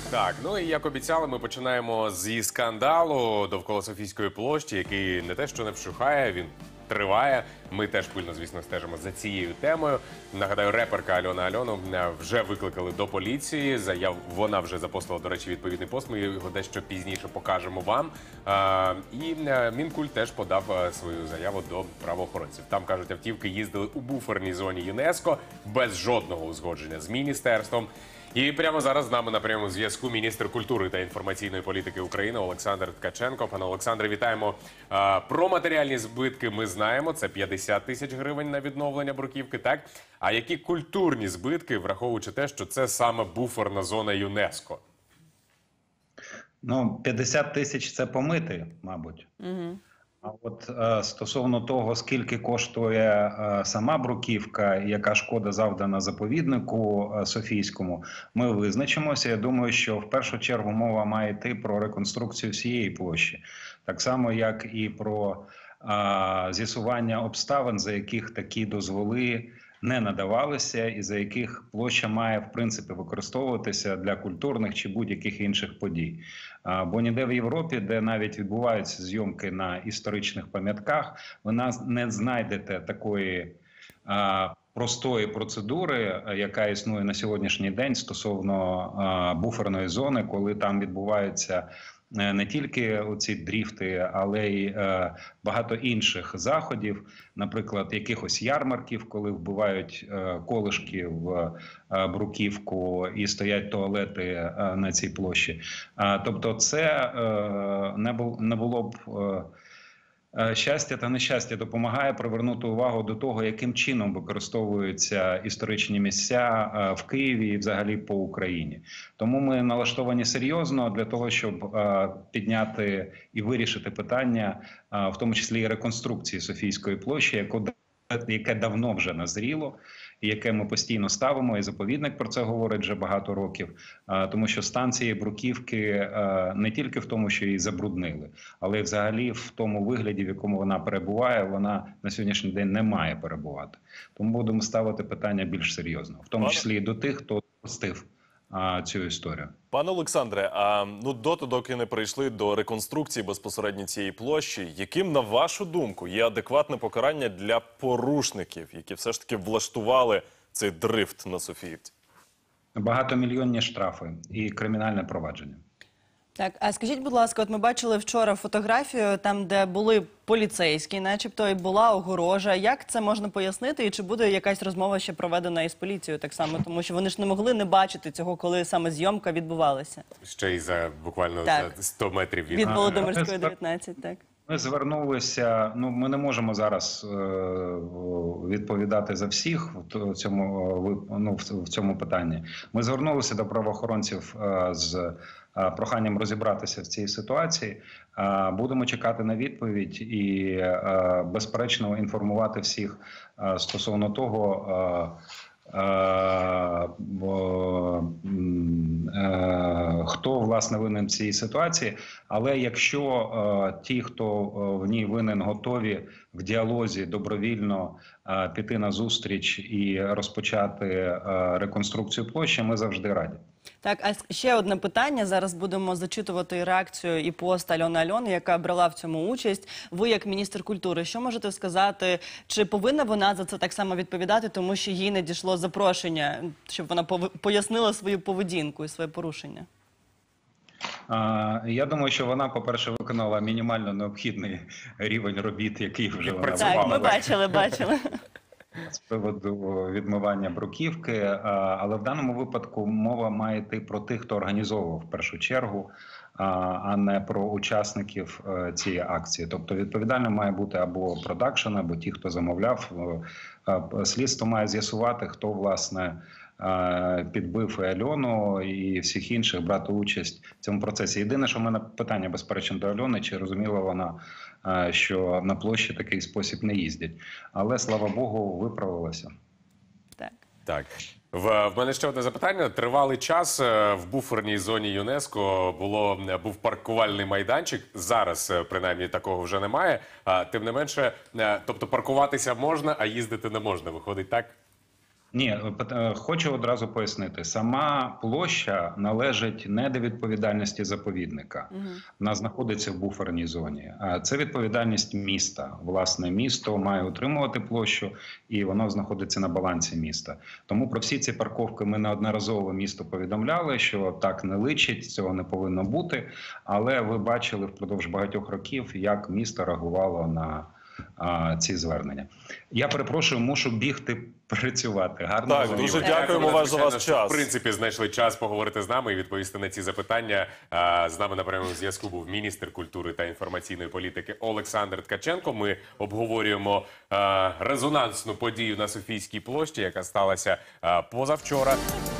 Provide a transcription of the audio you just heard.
Так, ну і як обіцяли, ми починаємо зі скандалу довкола Софійської площі, який не те, що не вщухає, він триває. Ми теж пильно, звісно, стежимо за цією темою. Нагадаю, реперка Альона Альону вже викликали до поліції. Вона вже запостила, до речі, відповідний пост. Ми його дещо пізніше покажемо вам. І Мінкульт теж подав свою заяву до правоохоронців. Там, кажуть, автівки їздили у буферній зоні ЮНЕСКО без жодного узгодження з міністерством. І прямо зараз з нами на прямому зв'язку міністр культури та інформаційної політики України Олександр Ткаченко. Пане Олександре, вітаємо. Про матеріальні збитки ми знаємо. Це 50 тисяч гривень на відновлення бруківки, так? А які культурні збитки, враховуючи те, що це саме буферна зона ЮНЕСКО? Ну, 50 тисяч – це помити, мабуть. Угу. А от стосовно того, скільки коштує сама бруківка і яка шкода завдана заповіднику Софійському, ми визначимося. Я думаю, що в першу чергу мова має йти про реконструкцію всієї площі. Так само, як і про з'ясування обставин, за яких такі дозволи не надавалися і за яких площа має, в принципі, використовуватися для культурних чи будь-яких інших подій. Бо ніде в Європі, де навіть відбуваються зйомки на історичних пам'ятках, ви не знайдете такої простої процедури, яка існує на сьогоднішній день стосовно буферної зони, коли там відбуваються не тільки оці дріфти, але й багато інших заходів, наприклад, якихось ярмарків, коли вбивають колишки в бруківку і стоять туалети на цій площі. Тобто це не було б... Щастя та нещастя допомагає привернути увагу до того, яким чином використовуються історичні місця в Києві і взагалі по Україні. Тому ми налаштовані серйозно для того, щоб підняти і вирішити питання, в тому числі і реконструкції Софійської площі, яке давно вже назріло, і яке ми постійно ставимо, і заповідник про це говорить вже багато років, тому що стан цієї бруківки не тільки в тому, що її забруднили, але й взагалі в тому вигляді, в якому вона перебуває, вона на сьогоднішній день не має перебувати. Тому будемо ставити питання більш серйозно, в тому числі і до тих, хто допустив цю історію. Пане Олександре, доки не прийшли до реконструкції безпосередньо цієї площі, яким, на вашу думку, є адекватне покарання для порушників, які все ж таки влаштували цей дрифт на Софіївці? Багатомільйонні штрафи і кримінальне провадження. Так, а скажіть, будь ласка, от ми бачили вчора фотографію, там, де були поліцейські, начебто, і була огорожа. Як це можна пояснити, і чи буде якась розмова ще проведена із поліцією так само? Тому що вони ж не могли не бачити цього, коли саме зйомка відбувалася. Ще й за буквально за 100 метрів від Володимирської, 19, так. Ми звернулися, ми не можемо зараз відповідати за всіх в цьому питанні. Ми звернулися до правоохоронців з проханням розібратися в цій ситуації. Будемо чекати на відповідь і, безперечно, інформувати всіх стосовно того, хто, власне, винен в цій ситуації. Але якщо ті, хто в ній винен, готові в діалозі добровільно піти на зустріч і розпочати реконструкцію площі, ми завжди раді. Так, а ще одне питання. Зараз будемо зачитувати реакцію і пост Альони Альони, яка брала в цьому участь. Ви, як міністр культури, що можете сказати? Чи повинна вона за це так само відповідати, тому що їй не дійшло запрошення, щоб вона пояснила свою поведінку і своє порушення? Я думаю, що вона, по-перше, виконала мінімально необхідний рівень робіт, який вже вона Так, ми бачили. З приводу відмивання бруківки, але в даному випадку мова має йти про тих, хто організовував в першу чергу, а не про учасників цієї акції. Тобто відповідальним має бути або продакшн, або ті, хто замовляв. Слідство має з'ясувати, хто, власне, підбив і Альону, і всіх інших брати участь в цьому процесі. Єдине, що в мене питання, безперечно, до Альони, чи розуміла вона, що на площі такий спосіб не їздять. Але, слава Богу, виправилася. Так. В мене ще одне запитання. Тривалий час в буферній зоні ЮНЕСКО був паркувальний майданчик. Зараз, принаймні, такого вже немає. Тим не менше, тобто паркуватися можна, а їздити не можна. Виходить так? Ні, хочу одразу пояснити. Сама площа належить не до відповідальності заповідника. Вона знаходиться в буферній зоні. Це відповідальність міста. Власне, місто має утримувати площу, і воно знаходиться на балансі міста. Тому про всі ці парковки ми неодноразово місту повідомляли, що так не личить, цього не повинно бути. Але ви бачили впродовж багатьох років, як місто реагувало на ці звернення. Я перепрошую, мушу бігти працювати. Гарно Так, вам. дуже дякуємо вам за ваш що, час. В принципі, знайшли час поговорити з нами і відповісти на ці запитання. З нами на прямому зв'язку був міністр культури та інформаційної політики Олександр Ткаченко. Ми обговорюємо резонансну подію на Софійській площі, яка сталася позавчора.